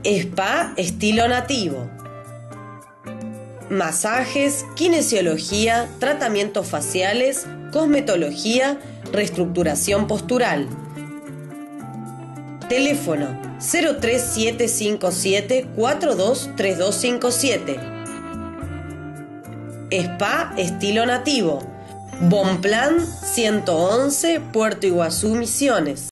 Spa estilo nativo. Masajes, kinesiología, tratamientos faciales, cosmetología, reestructuración postural. Teléfono 03757 423257. Spa estilo nativo. Bonplan 111, Puerto Iguazú, Misiones.